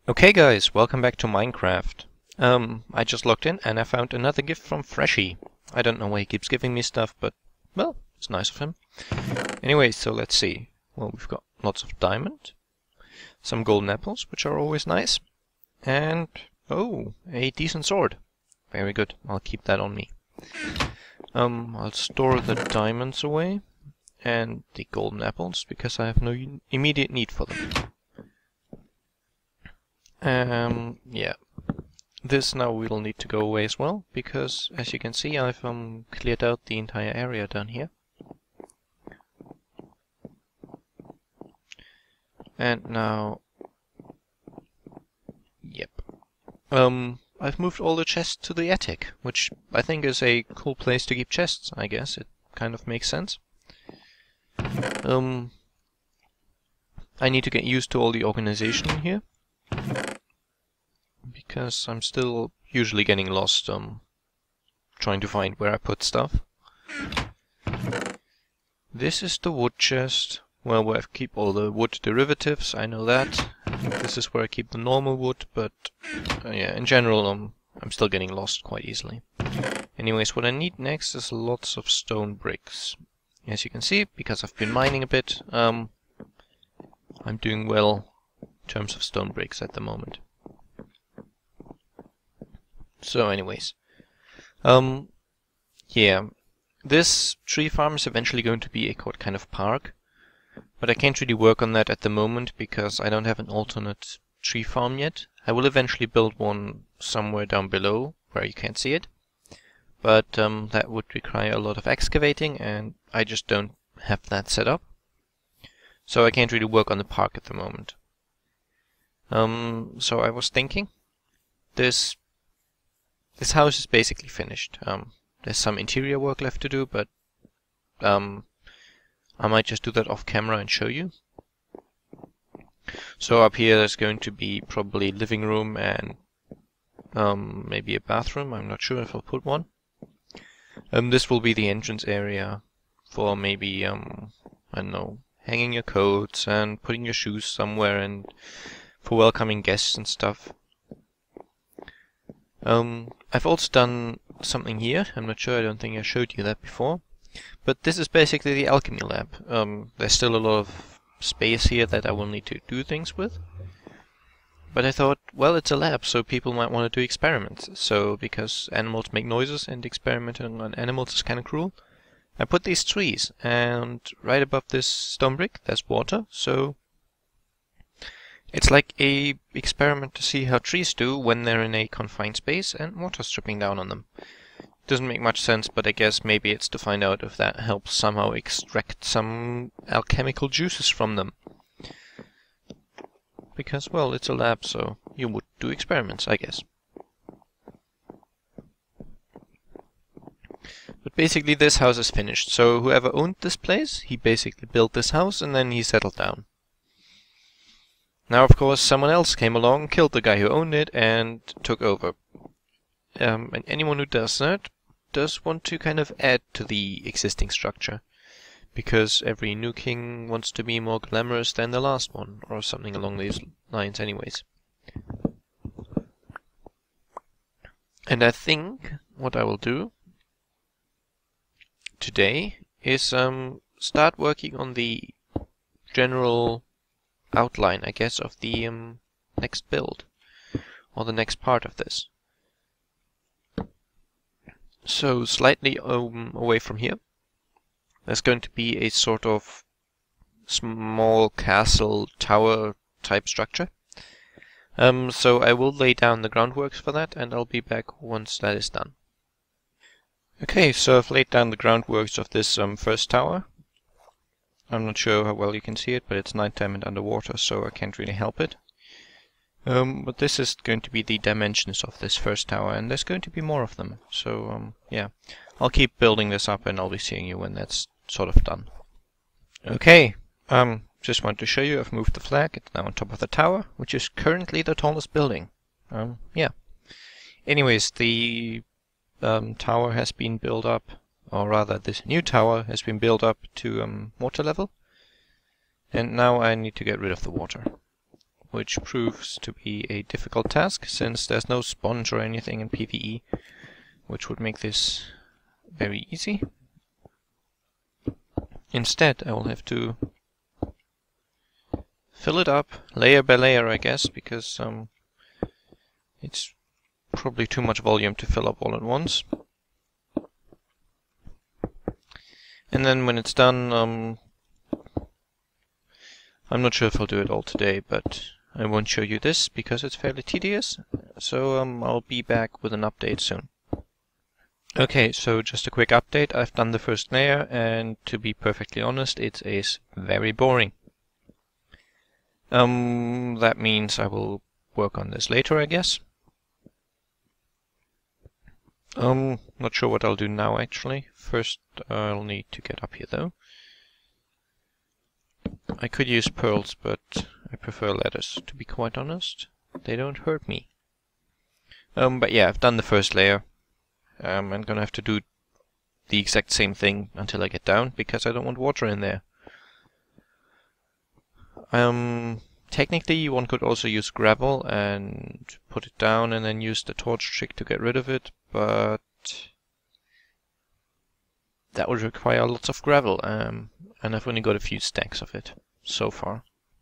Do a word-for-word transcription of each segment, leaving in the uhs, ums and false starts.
Okay guys, welcome back to Minecraft. Um, I just logged in and I found another gift from Freshie. I don't know why he keeps giving me stuff, but, well, it's nice of him. Anyway, so let's see. Well, we've got lots of diamond, some golden apples, which are always nice, and, oh, a decent sword. Very good, I'll keep that on me. Um, I'll store the diamonds away, and the golden apples, because I have no immediate need for them. Um, yeah. This now will need to go away as well, because as you can see I've um, cleared out the entire area down here. And now... Yep. Um, I've moved all the chests to the attic, which I think is a cool place to keep chests, I guess. It kind of makes sense. Um, I need to get used to all the organization in here, because I'm still usually getting lost um, trying to find where I put stuff. This is the wood chest, well, where I keep all the wood derivatives, I know that. This is where I keep the normal wood, but uh, yeah, in general um, I'm still getting lost quite easily. Anyways, what I need next is lots of stone bricks. As you can see, because I've been mining a bit, um, I'm doing well in terms of stone bricks at the moment. So anyways, um, yeah, this tree farm is eventually going to be a kind of park, but I can't really work on that at the moment because I don't have an alternate tree farm yet. I will eventually build one somewhere down below where you can't see it, but um, that would require a lot of excavating and I just don't have that set up, so I can't really work on the park at the moment. Um, so I was thinking, this This house is basically finished. Um, there's some interior work left to do, but um, I might just do that off camera and show you. So up here there's going to be probably living room and um, maybe a bathroom. I'm not sure if I'll put one. Um, this will be the entrance area for maybe, um, I don't know, hanging your coats and putting your shoes somewhere and for welcoming guests and stuff. Um, I've also done something here. I'm not sure, I don't think I showed you that before. But this is basically the alchemy lab. Um, there's still a lot of space here that I will need to do things with. But I thought, well, it's a lab, so people might want to do experiments. So, because animals make noises and experimenting on animals is kind of cruel, I put these trees, and right above this stone brick, there's water, so it's like a experiment to see how trees do when they're in a confined space and water's dripping down on them. Doesn't make much sense, but I guess maybe it's to find out if that helps somehow extract some alchemical juices from them. Because, well, it's a lab, so you would do experiments, I guess. But basically this house is finished, so whoever owned this place, he basically built this house and then he settled down. Now, of course, someone else came along, killed the guy who owned it, and took over. Um, and anyone who does that does want to kind of add to the existing structure, because every new king wants to be more glamorous than the last one, or something along these lines anyways. And I think what I will do today is um, start working on the general outline, I guess, of the um, next build, or the next part of this. So, slightly um, away from here, there's going to be a sort of small castle tower type structure. Um, so I will lay down the groundworks for that, and I'll be back once that is done. Okay, so I've laid down the groundworks of this um, first tower. I'm not sure how well you can see it, but it's nighttime and underwater, so I can't really help it. Um, but this is going to be the dimensions of this first tower, and there's going to be more of them. So, um, yeah, I'll keep building this up, and I'll be seeing you when that's sort of done. Okay, um, just want to show you I've moved the flag. It's now on top of the tower, which is currently the tallest building. Um, yeah. Anyways, the um, tower has been built up. Or rather, this new tower has been built up to um, water level. And now I need to get rid of the water. which proves to be a difficult task since there's no sponge or anything in PvE, which would make this very easy. Instead, I will have to fill it up layer by layer, I guess, because um, it's probably too much volume to fill up all at once. And then when it's done, um, I'm not sure if I'll do it all today, but I won't show you this because it's fairly tedious, so um, I'll be back with an update soon. Okay, so just a quick update. I've done the first layer, and to be perfectly honest, it is very boring. Um, that means I will work on this later, I guess. Um, not sure what I'll do now, actually. First, I'll need to get up here, though. I could use pearls, but I prefer letters, to be quite honest. They don't hurt me. Um, but yeah, I've done the first layer. Um, I'm gonna have to do the exact same thing until I get down, because I don't want water in there. Um, technically, one could also use gravel and put it down and then use the torch trick to get rid of it, but that would require lots of gravel, um, and I've only got a few stacks of it so far.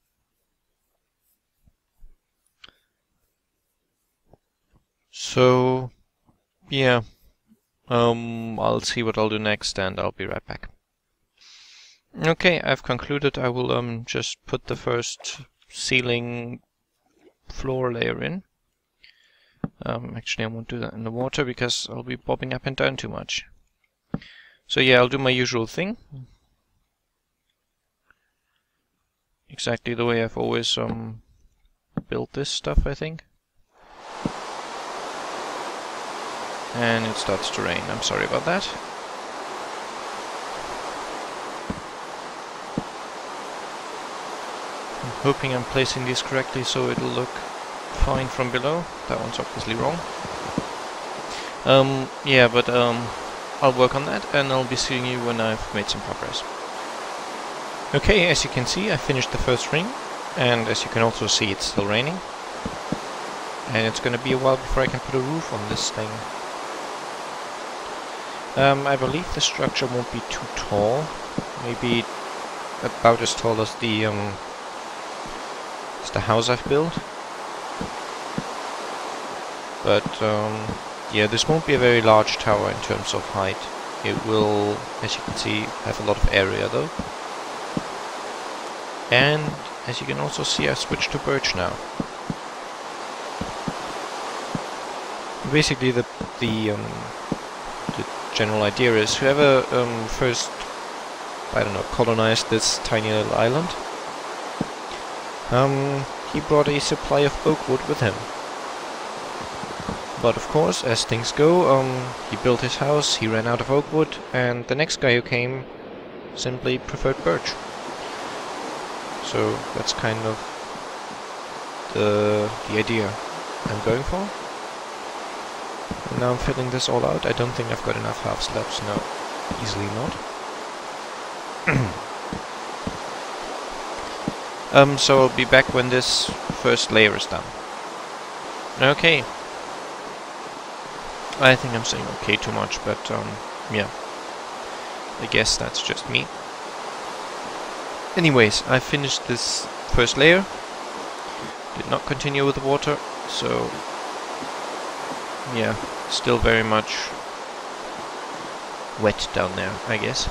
So, yeah. Um, I'll see what I'll do next, and I'll be right back. Okay, I've concluded. I will um just put the first ceiling floor layer in. Um, actually, I won't do that in the water because I'll be bobbing up and down too much. So yeah, I'll do my usual thing. Exactly the way I've always um built this stuff, I think. And it starts to rain. I'm sorry about that. I'm hoping I'm placing these correctly so it'll look fine from below. That one's obviously wrong. Um, yeah, but um, I'll work on that and I'll be seeing you when I've made some progress. Okay, as you can see, I finished the first ring, and as you can also see, it's still raining. And it's gonna be a while before I can put a roof on this thing. Um, I believe the structure won't be too tall, maybe about as tall as the um, as the house I've built. But um, yeah, this won't be a very large tower in terms of height. It will, as you can see, have a lot of area though. And as you can also see, I've switched to birch now. Basically, the the um, general idea is whoever um, first, I don't know, colonized this tiny little island, um, he brought a supply of oak wood with him. But of course, as things go, um, he built his house, he ran out of oak wood, and the next guy who came simply preferred birch. So that's kind of the, the idea I'm going for. And now I'm filling this all out. I don't think I've got enough half slabs. No, easily not. um, so I'll be back when this first layer is done. Okay. I think I'm saying okay too much, but um, yeah. I guess that's just me. Anyways, I finished this first layer. Did not continue with the water, so yeah, still very much wet down there, I guess.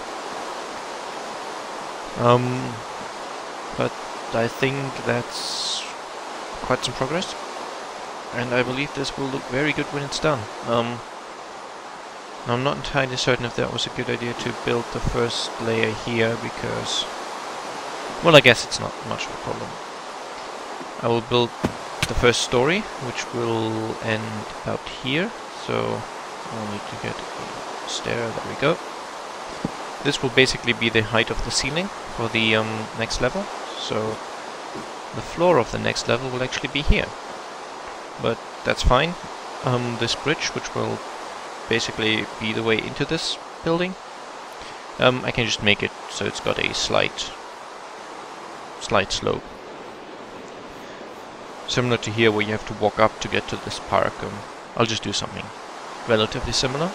Um, but I think that's quite some progress, and I believe this will look very good when it's done. Um, I'm not entirely certain if that was a good idea to build the first layer here, because, well, I guess it's not much of a problem. I will build the first story, which will end about here, so I'll need to get a stair. There we go. This will basically be the height of the ceiling for the um, next level, so the floor of the next level will actually be here. But that's fine. Um, this bridge, which will basically be the way into this building, um, I can just make it so it's got a slight, slight slope. Similar to here where you have to walk up to get to this park. Um, I'll just do something relatively similar.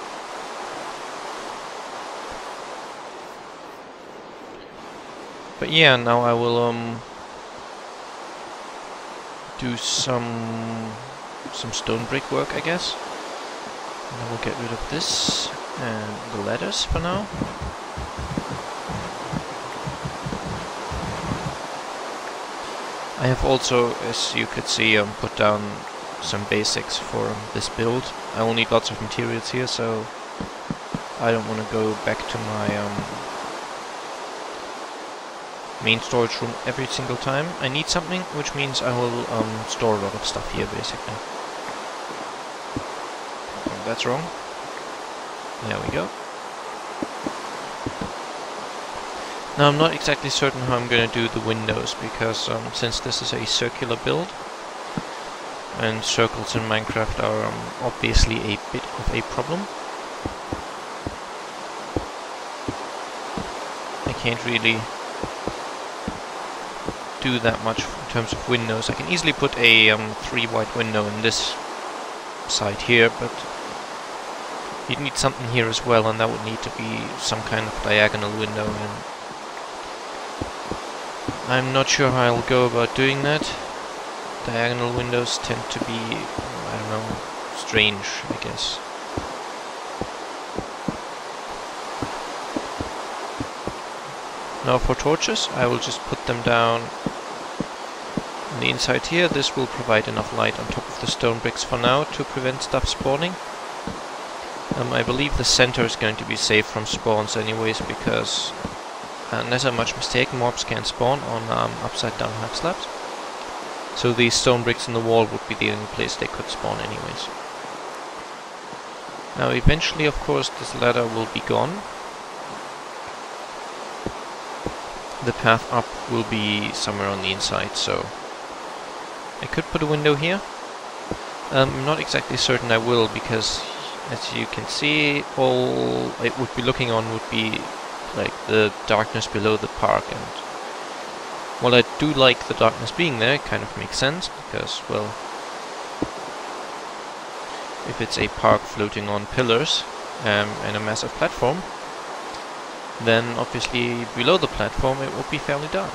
But yeah, now I will um do some some stone brick work, I guess. And then we'll get rid of this and the ladders for now. I have also, as you could see, um, put down some basics for um, this build. I will need lots of materials here, so I don't want to go back to my um, main storage room every single time I need something, which means I will um, store a lot of stuff here, basically. Oh, that's wrong. There we go. Now I'm not exactly certain how I'm going to do the windows, because um, since this is a circular build, and circles in Minecraft are um, obviously a bit of a problem, I can't really do that much in terms of windows. I can easily put a um, three wide window in this side here, but you'd need something here as well, and that would need to be some kind of diagonal window, and I'm not sure how I'll go about doing that. Diagonal windows tend to be, I don't know, strange, I guess. Now for torches, I will just put them down on the inside here. This will provide enough light on top of the stone bricks for now to prevent stuff spawning. Um, I believe the center is going to be safe from spawns anyways, because unless I'm much mistaken, mobs can spawn on um, upside down half slabs. So these stone bricks in the wall would be the only place they could spawn anyways. Now eventually, of course, this ladder will be gone. The path up will be somewhere on the inside, so I could put a window here. Um, I'm not exactly certain I will, because as you can see, all it would be looking on would be like the darkness below the park, and while I do like the darkness being there, it kind of makes sense, because, well, if it's a park floating on pillars um, and a massive platform, then obviously below the platform it will be fairly dark.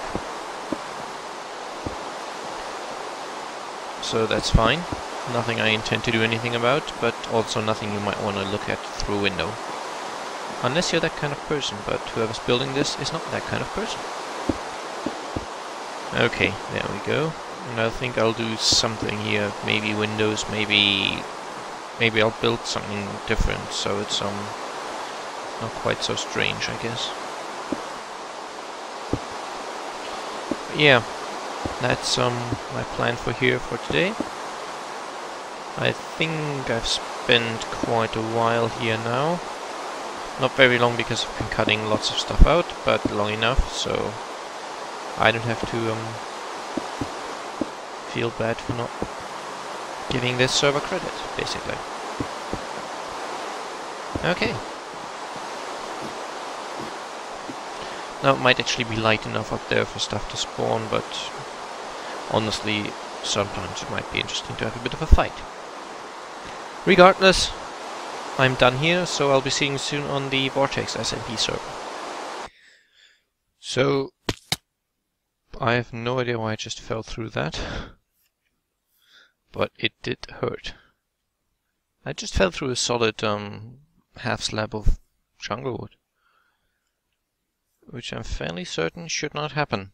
So that's fine. Nothing I intend to do anything about, but also nothing you might want to look at through a window. Unless you're that kind of person, but whoever's building this is not that kind of person. Okay, there we go. And I think I'll do something here. Maybe windows, maybe... Maybe I'll build something different, so it's um not quite so strange, I guess. But yeah, that's um my plan for here for today. I think I've spent quite a while here now. Not very long, because I've been cutting lots of stuff out, but long enough, so I don't have to um feel bad for not giving this server credit, basically. Okay. Now it might actually be light enough up there for stuff to spawn, but honestly, sometimes it might be interesting to have a bit of a fight. Regardless, I'm done here, so I'll be seeing you soon on the Vortex S M P server. So, I have no idea why I just fell through that, but it did hurt. I just fell through a solid um, half slab of jungle wood, which I'm fairly certain should not happen.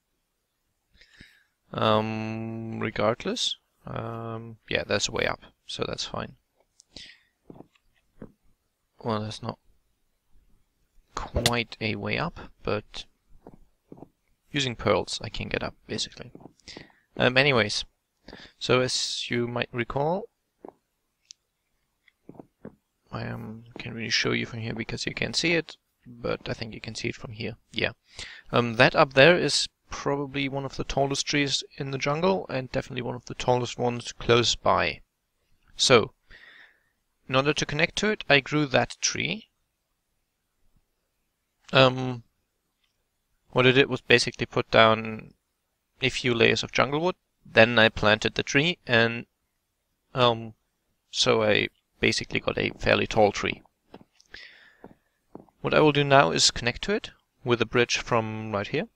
Um, regardless, um, yeah, there's a way up, so that's fine. Well, there's not quite a way up, but using pearls I can get up, basically. Um, anyways, so as you might recall, I um, can't really show you from here because you can't see it, but I think you can see it from here. Yeah, um, that up there is probably one of the tallest trees in the jungle, and definitely one of the tallest ones close by. So, in order to connect to it, I grew that tree. Um, what I did was basically put down a few layers of jungle wood, then I planted the tree, and um, so I basically got a fairly tall tree. What I will do now is connect to it with a bridge from right here.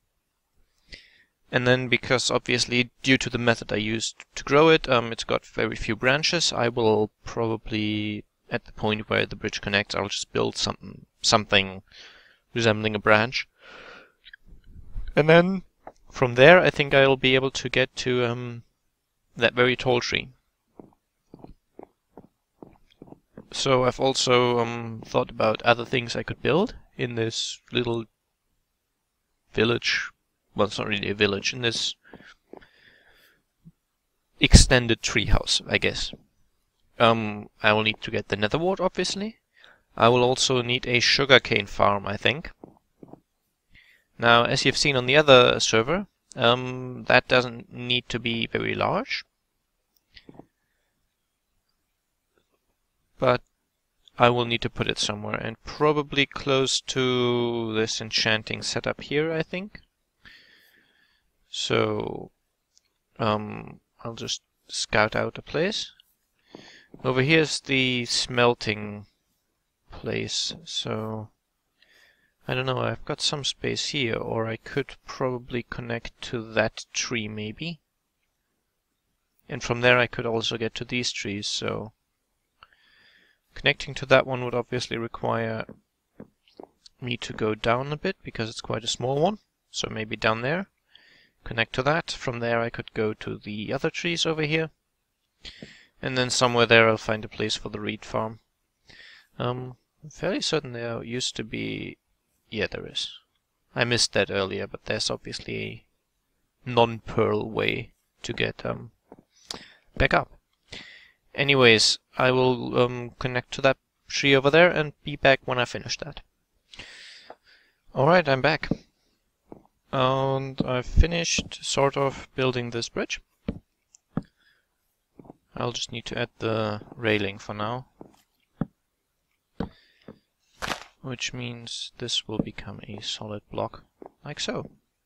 And then, because obviously due to the method I used to grow it, um, it's got very few branches, I will probably, at the point where the bridge connects, I'll just build something, something resembling a branch. And then, from there, I think I'll be able to get to um, that very tall tree. So I've also um, thought about other things I could build in this little village. Well, it's not really a village, in this extended treehouse, I guess. Um, I will need to get the nether wart, obviously. I will also need a sugarcane farm, I think. Now, as you've seen on the other server, um, that doesn't need to be very large. But I will need to put it somewhere, and probably close to this enchanting setup here, I think. So, um, I'll just scout out a place. Over here's the smelting place, so I don't know, I've got some space here, or I could probably connect to that tree maybe. And from there I could also get to these trees, so connecting to that one would obviously require me to go down a bit, because it's quite a small one, so maybe down there. Connect to that. From there I could go to the other trees over here. And then somewhere there I'll find a place for the reed farm. Um, I'm fairly certain there used to be... Yeah, there is. I missed that earlier, but there's obviously a non-pearl way to get um, back up. Anyways, I will um, connect to that tree over there and be back when I finish that. Alright, I'm back. And I've finished sort of building this bridge. I'll just need to add the railing for now. Which means this will become a solid block, like so.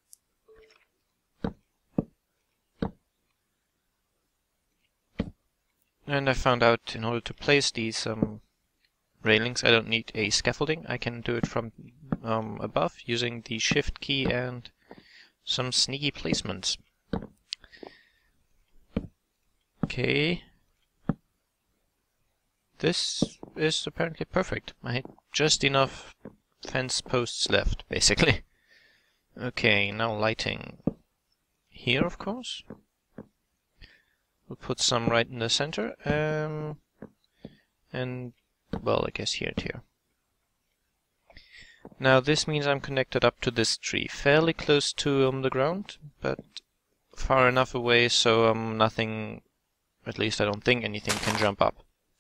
And I found out in order to place these um, railings I don't need a scaffolding. I can do it from um, above using the shift key and some sneaky placements. Okay. This is apparently perfect. I had just enough fence posts left, basically. Okay, now lighting. Here, of course. We'll put some right in the center. Um, and, well, I guess here and here. Now this means I'm connected up to this tree, fairly close to um, the ground, but far enough away so um, nothing, at least I don't think anything, can jump up.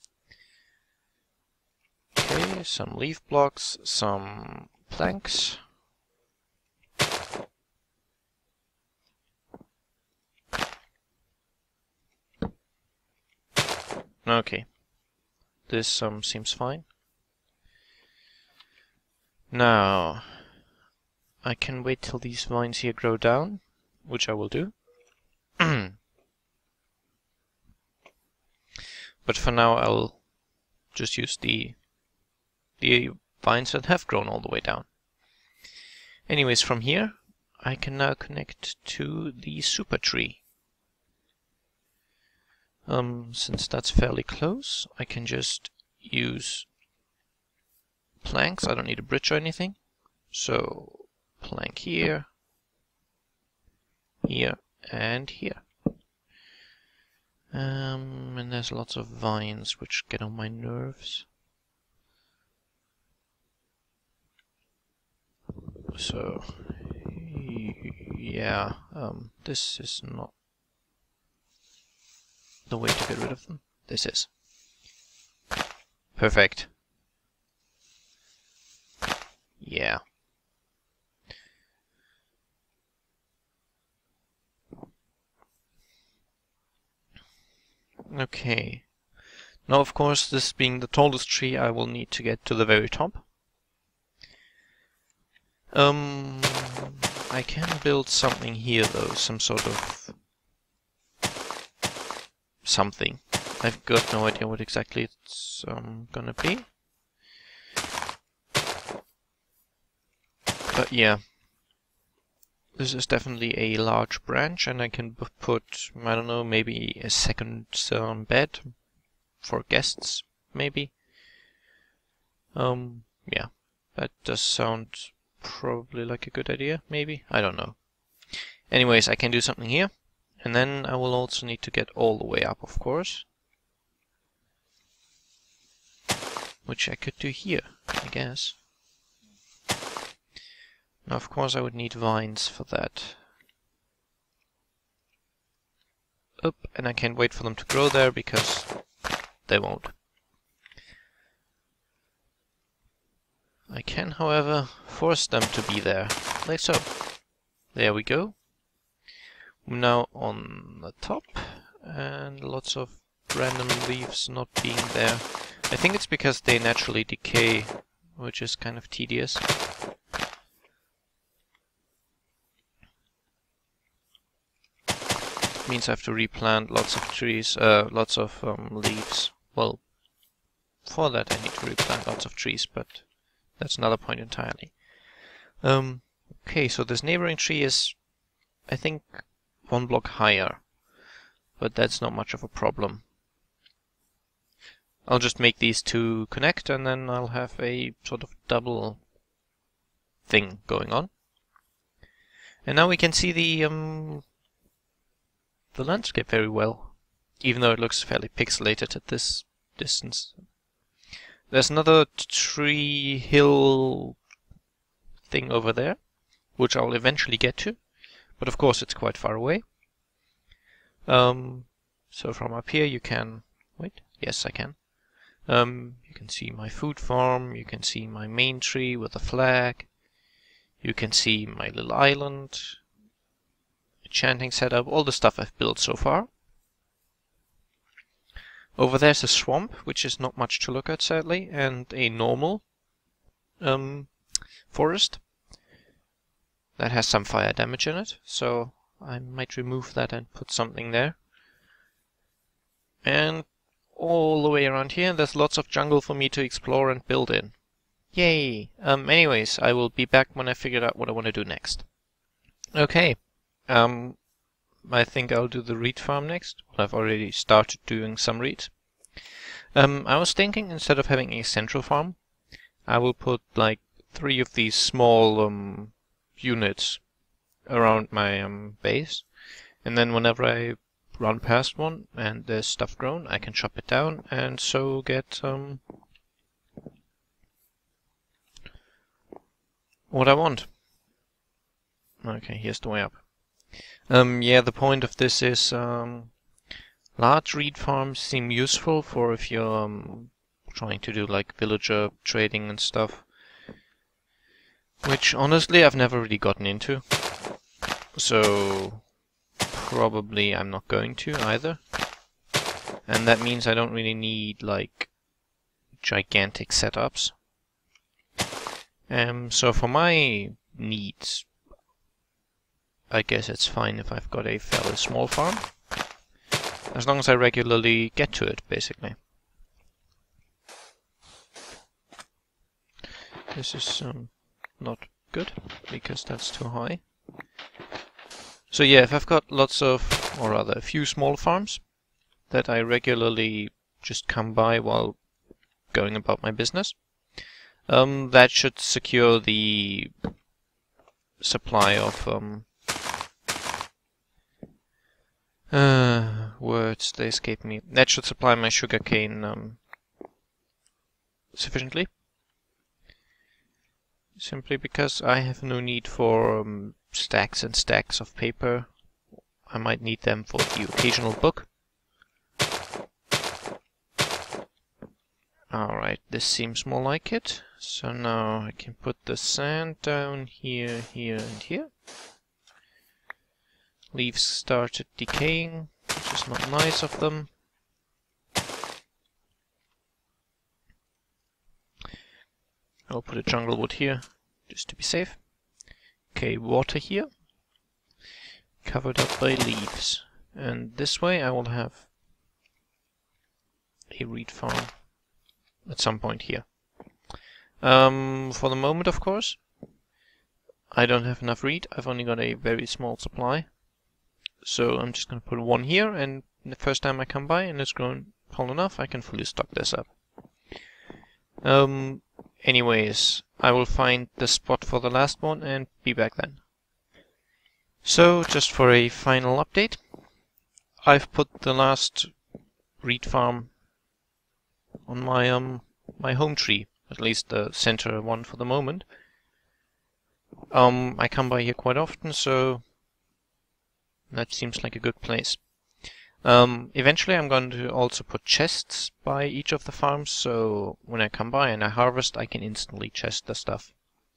Okay, some leaf blocks, some planks. Okay, this um, seems fine. Now, I can wait till these vines here grow down, which I will do. But for now I'll just use the the vines that have grown all the way down. Anyways, from here I can now connect to the super tree. Um, since that's fairly close, I can just use planks. I don't need a bridge or anything. So, plank here, here, and here. Um, and there's lots of vines which get on my nerves. So, yeah, um, this is not the way to get rid of them. This is. Perfect. Yeah. Okay. Now, of course, this being the tallest tree, I will need to get to the very top. Um, I can build something here, though, some sort of something. I've got no idea what exactly it's um, gonna be. But yeah, this is definitely a large branch, and I can put, I don't know, maybe a second um, bed for guests, maybe. Um, yeah, that does sound probably like a good idea, maybe? I don't know. Anyways, I can do something here, and then I will also need to get all the way up, of course. Which I could do here, I guess. Now, of course, I would need vines for that. Up, and I can't wait for them to grow there, because they won't. I can, however, force them to be there, like so. There we go. I'm now on the top, and lots of random leaves not being there. I think it's because they naturally decay, which is kind of tedious. Means I have to replant lots of trees, uh, lots of um, leaves. Well, for that I need to replant lots of trees, but that's another point entirely. Um, okay, so this neighboring tree is, I think, one block higher, but that's not much of a problem. I'll just make these two connect, and then I'll have a sort of double thing going on. And now we can see the um, the landscape very well, even though it looks fairly pixelated at this distance. There's another tree hill thing over there, which I'll eventually get to, but of course it's quite far away. Um, so from up here you can... wait, yes I can. Um, you can see my food farm, you can see my main tree with a flag, you can see my little island, enchanting setup, all the stuff I've built so far. Over there's a swamp, which is not much to look at sadly, and a normal um, forest that has some fire damage in it, so I might remove that and put something there. And all the way around here there's lots of jungle for me to explore and build in. Yay! Um, anyways, I will be back when I figured out what I want to do next. Okay. Um, I think I'll do the reed farm next. Well, I've already started doing some reeds. Um, I was thinking instead of having a central farm, I will put like three of these small um, units around my um, base, and then whenever I run past one and there's stuff grown, I can chop it down and so get um, what I want. Okay, here's the way up. Um, yeah, the point of this is um, large reed farms seem useful for if you're um, trying to do like villager trading and stuff, which honestly I've never really gotten into, so probably I'm not going to either. And that means I don't really need like gigantic setups. Um, so for my needs, I guess it's fine if I've got a fairly small farm, as long as I regularly get to it, basically. This is um, not good, because that's too high. So yeah, if I've got lots of, or rather a few small farms that I regularly just come by while going about my business, um, that should secure the supply of um, Uh, words, they escape me. That should supply my sugarcane um, sufficiently. Simply because I have no need for um, stacks and stacks of paper. I might need them for the occasional book. Alright, this seems more like it. So now I can put the sand down here, here, and here. Leaves started decaying, which is not nice of them. I'll put a jungle wood here, just to be safe. Okay, water here, covered up by leaves. And this way I will have a reed farm at some point here. Um, for the moment, of course, I don't have enough reed. I've only got a very small supply. So I'm just going to put one here, and the first time I come by and it's grown tall enough, I can fully stock this up. Um, anyways, I will find the spot for the last one and be back then. So, just for a final update, I've put the last reed farm on my um my home tree, at least the center one for the moment. Um, I come by here quite often, so that seems like a good place. Um, eventually I'm going to also put chests by each of the farms, so when I come by and I harvest, I can instantly chest the stuff.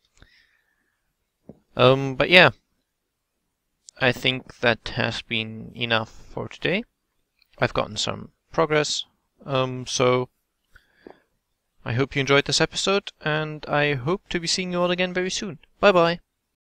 Um, but yeah, I think that has been enough for today. I've gotten some progress, um, so I hope you enjoyed this episode, and I hope to be seeing you all again very soon. Bye bye!